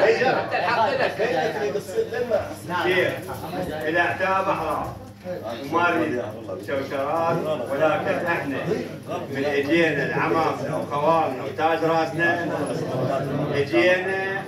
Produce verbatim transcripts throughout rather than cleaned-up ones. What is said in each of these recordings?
انت الحق لك. شيخ اذا اعتاب احرار وما نريد شوشرات، ولكن احنا من اجينا العمامنا وخوالنا وتاج راسنا اجينا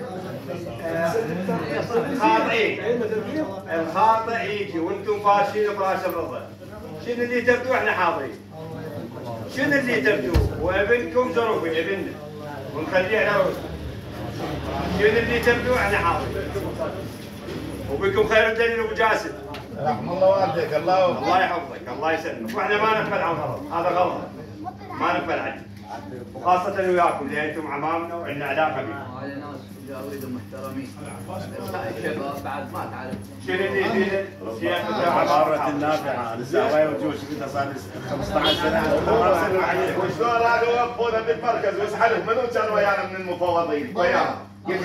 خاطئين. الخاطئ يجي وانتم فاشين براس الرضا. شنو اللي تبدو احنا حاضرين. شنو اللي تبدو وابنكم ظروفي ابننا ونخليه على روسنا. شنو اللي تبدو احنا حاضرين. وبكم خير الدليل ابو جاسم. رحم الله والديك. الله الله يحفظك الله يسلمك. واحنا ما نقبل عن غلط، هذا غلط ما نقبل عنه، وخاصة وياكم لان انتم عمامنا وعندنا علاقة بكم. هذا ناس مجاورين ومحترمين. الشباب بعد ما تعرف. شنو اللي يفيد الشيخ عبارة النافعة الزاوية وجوش كذا صار خمسة عشر سنة. وشلون رادوا يوقفونا بالمركز ويسحلوا منو كان ويانا من المفوضين؟ ويانا. انت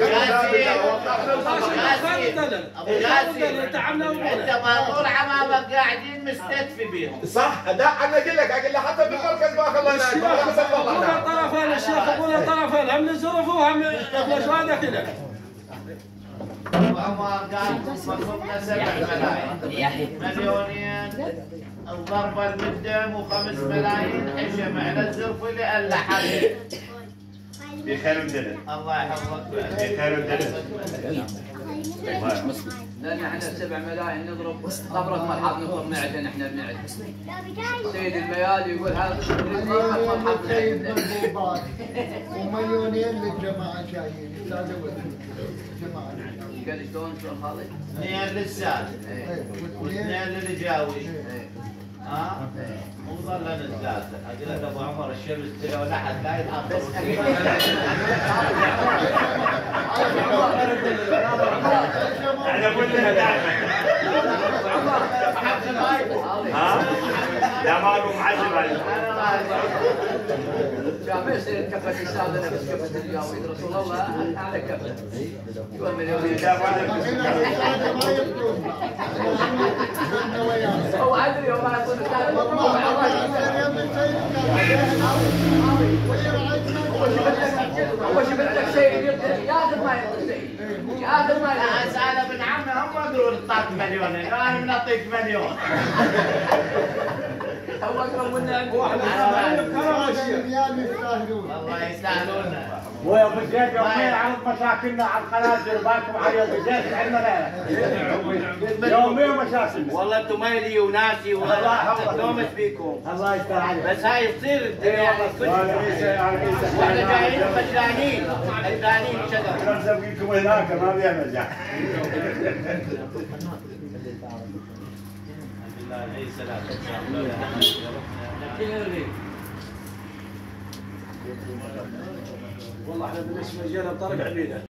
مامور عمامك قاعدين مستكفي بيهم. صح دا انا اقول لك اقول له حتى بالمركز ما خليناك. قول طرفين الشيخ قول طرفين هم الظروف وهم الاشواده كذا. وعمار قال مصروفنا سبع ملايين مليونين الضربه المدم وخمس ملايين حشم على الزرف اللي قال حل. بخير ودلل. الله يحفظك. بخير ودلل. لان احنا سبع ملايين نضرب طبرة مرحب نضرب معدن احنا بنعد. سيد الميادي يقول هذا مرحب ومليونين للجماعه جايين يساعدوا الجماعه. قال شلون شلون خالد؟ اثنين للساد واثنين للجاوي. ها؟ وظلنا الثلاثة، أقول لك أبو عمر الشمس طلع ولا حد لا يتحضر. احنا قلنا دائما. ها؟ لا ما له معذب عليك. ما يصير كفة السادة نفس كفة اليوم رسول الله على كفة. يقول مليونين. هو ادري وما يكون هو شبه لك شيء ياخذ ما ياخذ شيء ياخذ ما لا اسال ابن عمي هم يقولوا نعطيك مليون، انا بنعطيك مليون. هو اقرب منا والله يستاهلون. ويا ابو زيد يومين عرض مشاكلنا على القناه دير بالكم على ابو زيد عندنا غيره. يومين مشاكل. والله انتم مالي وناسي والله نومت فيكم. الله يستر عليك. بس هاي تصير الدنيا واحنا جايين فشلانين فشلانين شذا. نسويكم هناك ما بيها نجاح. والله احنا بالنسبه لنا بطريق عبيده.